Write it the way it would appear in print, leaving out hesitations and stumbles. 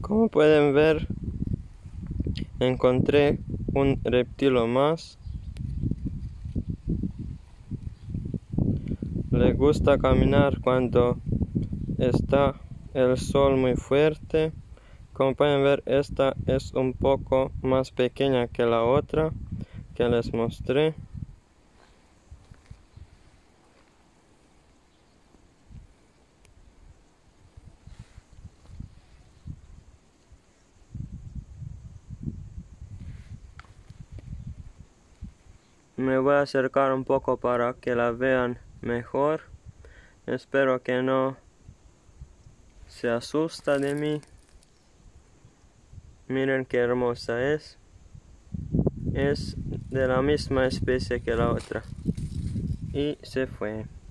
Como pueden ver, encontré un reptilo más. Le gusta caminar cuando está el sol muy fuerte. Como pueden ver, esta es un poco más pequeña que la otra que les mostré. Me voy a acercar un poco para que la vean mejor. Espero que no se asusta de mí. Miren qué hermosa es. Es de la misma especie que la otra. Y se fue.